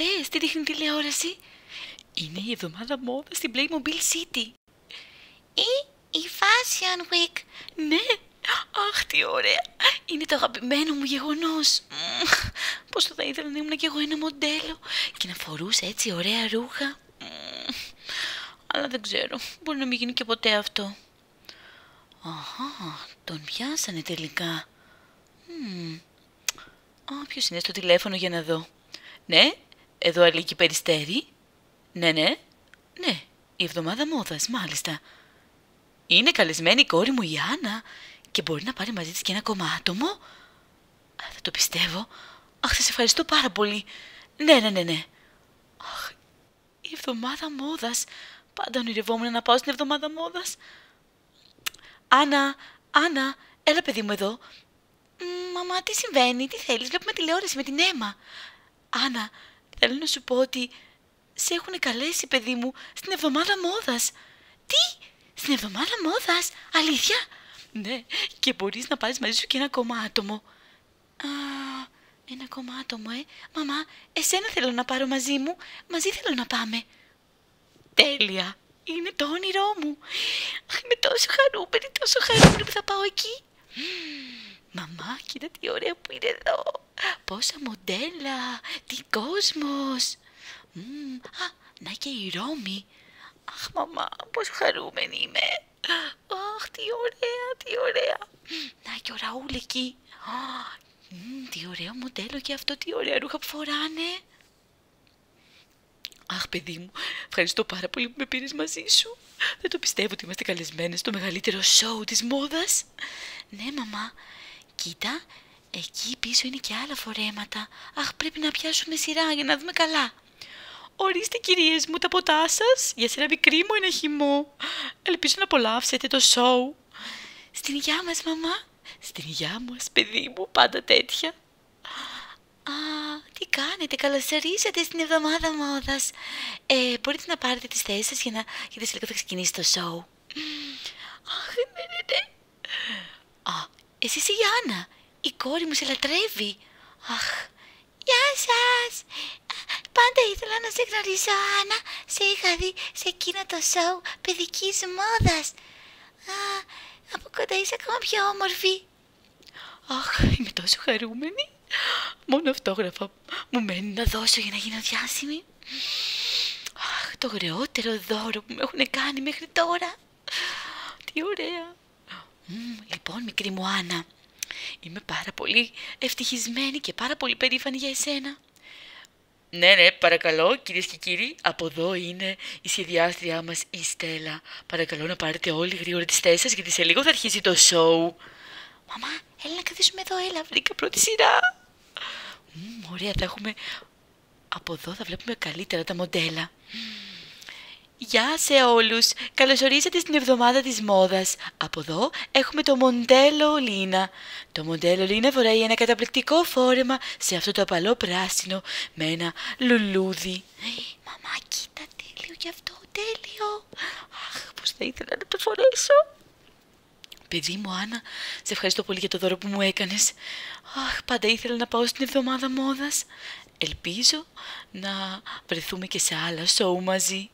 δες τι δείχνει τηλεόραση. Είναι η εβδομάδα μόδα στην Playmobil City. Η Fashion Week. Ναι. Αχ, τι ωραία. Είναι το αγαπημένο μου γεγονός. Πώς θα ήθελα να ήμουν κι εγώ ένα μοντέλο και να φορούσα έτσι ωραία ρούχα. Αλλά δεν ξέρω, μπορεί να μην γίνει και ποτέ αυτό. Αχα, τον πιάσανε τελικά. Ποιος είναι στο τηλέφωνο για να δω. Ναι, εδώ Αλίκη Περιστέρη. Ναι, η εβδομάδα μόδας, μάλιστα. Είναι καλεσμένη η κόρη μου η Άννα και μπορεί να πάρει μαζί της και ένα ακόμα άτομο. Δεν το πιστεύω. Αχ, σας ευχαριστώ πάρα πολύ. Ναι. Αχ, η εβδομάδα μόδας. Πάντα ονειρευόμουν να πάω στην εβδομάδα μόδας. Άννα, έλα παιδί μου εδώ. Μαμά, τι συμβαίνει, τι θέλεις, βλέπουμε τηλεόραση με την Έμα. Άννα, θέλω να σου πω ότι σε έχουν καλέσει, παιδί μου, στην εβδομάδα μόδας. Τι, στην εβδομάδα μόδας, αλήθεια? Ναι, και μπορείς να πάρεις μαζί σου και ένα ακόμα άτομο. Ένα ακόμα άτομο, Μαμά, εσένα θέλω να πάρω μαζί μου, μαζί θέλω να πάμε. Τέλεια, είναι το όνειρό μου. Είμαι τόσο χαρούμενη που θα πάω εκεί. Μαμά, κοίτα τι ωραία που είναι εδώ. Πόσα μοντέλα, τι κόσμος. Να και η Ρώμη. Αχ, μαμά, πόσο χαρούμενη είμαι. Αχ, τι ωραία. Να και ο Ραούλ εκεί. Τι ωραίο μοντέλο και αυτό, τι ωραία ρούχα που φοράνε. Αχ, παιδί μου, ευχαριστώ πάρα πολύ που με πήρες μαζί σου. Δεν το πιστεύω ότι είμαστε καλεσμένες στο μεγαλύτερο σόου της μόδας. Ναι, μαμά. Κοίτα, εκεί πίσω είναι και άλλα φορέματα. Αχ, πρέπει να πιάσουμε σειρά για να δούμε καλά. Ορίστε, κυρίες μου, τα ποτά σας για σε ένα μικρή μου ένα χυμό. Ελπίζω να απολαύσετε το σόου. Στην υγειά μας, μαμά. Στην υγειά μας, παιδί μου, πάντα τέτοια. Τι κάνετε, καλώς ορίσατε στην εβδομάδα μόδας. Μπορείτε να πάρετε τις θέσεις σας γιατί σε λίγο θα ξεκινήσει το σόου. Αχ, ναι. Εσύ είσαι η Άννα, η κόρη μου σε λατρεύει. Αχ, γεια σας. Πάντα ήθελα να σε γνωρίσω, Άννα. Σε είχα δει σε εκείνο το σόου παιδικής μόδας. Από κοντά είσαι ακόμα πιο όμορφη. Αχ, είμαι τόσο χαρούμενη. Μόνο αυτόγραφα μου μένει να δώσω για να γίνω διάσημη. Αχ, το ωραιότερο δώρο που με έχουν κάνει μέχρι τώρα. Τι ωραία. Λοιπόν, μικρή μου Άννα, είμαι πάρα πολύ ευτυχισμένη και πάρα πολύ περήφανη για εσένα. Ναι, παρακαλώ, κυρίες και κύριοι, από εδώ είναι η σχεδιάστριά μας η Στέλλα. Παρακαλώ να πάρετε όλοι γρήγορα τις θέσεις σας γιατί σε λίγο θα αρχίσει το σόου. Μαμά, έλα να καθίσουμε εδώ, έλα, βρήκα πρώτη σειρά. Ωραία, θα έχουμε... Από εδώ θα βλέπουμε καλύτερα τα μοντέλα. Γεια σε όλους! Καλώς ορίσατε στην εβδομάδα της μόδας. Από εδώ έχουμε το μοντέλο Λίνα. Το μοντέλο Λίνα φοράει ένα καταπληκτικό φόρεμα σε αυτό το απαλό πράσινο με ένα λουλούδι. Μαμά, κοίτα, τέλειο κι αυτό, τέλειο! Αχ, πώς θα ήθελα να το φορέσω! Παιδί μου, Άννα, σε ευχαριστώ πολύ για το δώρο που μου έκανες. Αχ, πάντα ήθελα να πάω στην εβδομάδα μόδας. Ελπίζω να βρεθούμε και σε άλλα σοου μαζί.